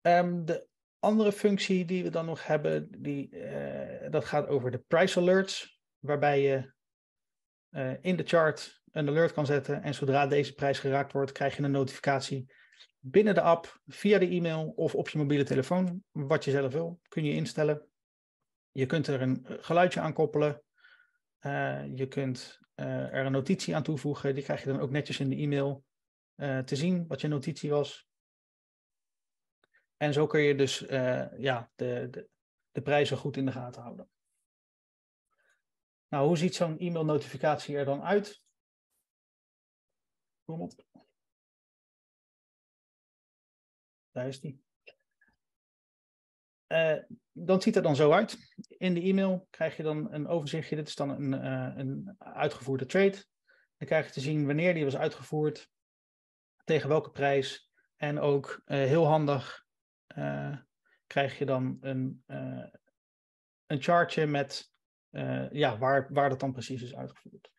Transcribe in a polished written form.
De andere functie die we dan nog hebben, dat gaat over de price alerts, waarbij je in de chart een alert kan zetten en zodra deze prijs geraakt wordt, krijg je een notificatie binnen de app, via de e-mail of op je mobiele telefoon, wat je zelf wil, kun je instellen. Je kunt er een geluidje aan koppelen. Je kunt er een notitie aan toevoegen. Die krijg je dan ook netjes in de e-mail te zien wat je notitie was. En zo kun je dus de prijzen goed in de gaten houden. Nou, hoe ziet zo'n e-mail notificatie er dan uit? Kom op. Daar is die. Dat ziet er dan zo uit. In de e-mail krijg je dan een overzichtje. Dit is dan een uitgevoerde trade. Dan krijg je te zien wanneer die was uitgevoerd, tegen welke prijs. En ook heel handig krijg je dan een chartje met waar dat dan precies is uitgevoerd.